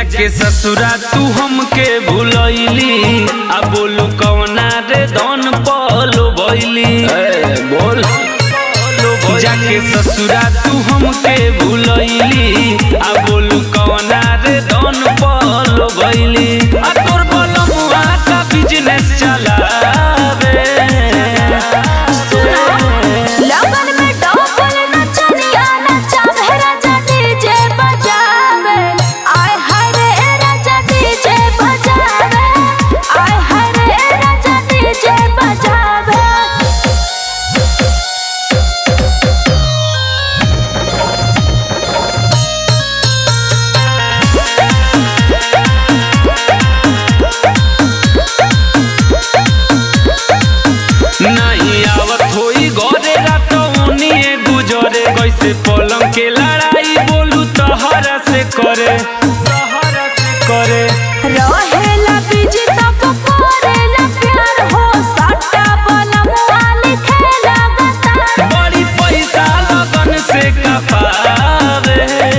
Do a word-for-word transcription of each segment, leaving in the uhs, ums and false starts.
जाके ससुरा तू हमके भूलैली आ बोलू कौना रे दौन पलो भइली बोल जाके ससुरा तू हमके भूलैली आ बोलू कौना रे दौन पलो भइली आ तोर बलमुआ का बिजनेस चलावे लगन में डबल नचनिया नचावे राजा डीजे बजावे आय हाय रे राजा डीजे बजावे आय हाय रे राजा डीजे बजावे नहीं आवत होई गोरे रातौनिए गुजरे कैसे पलंग के लड़ाई बोलू तहरा से करे तहरा से करे रहेला बिजी तब करेला प्यार हो सट्टा बनमुआ लिखेला गतार बड़ी पैसा लगन से कपावे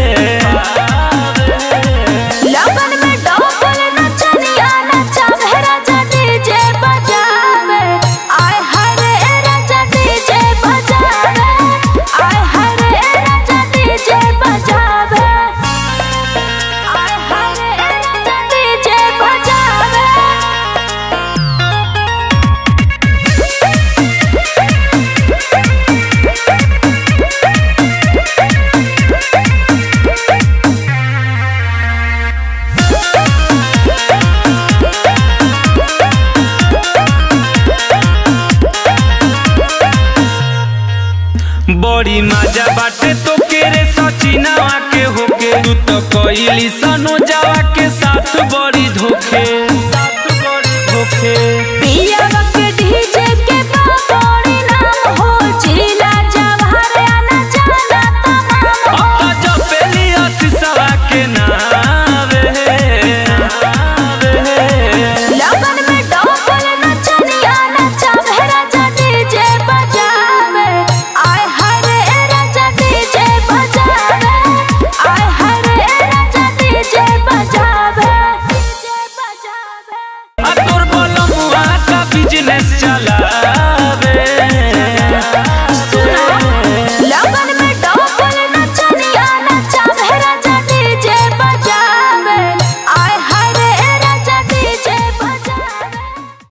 लगन में डबल नचनिया नचावे राजा डीजे बजावे आय हाय रे राजा डीजे बजावे आय हाय रे राजा डीजे बजावे आय हाय रे राजा डीजे बजावे बड़ी मजा बाटे तो केरे सचिनवा के होके तू तो कोइली सनो जावा के साथ बड़ी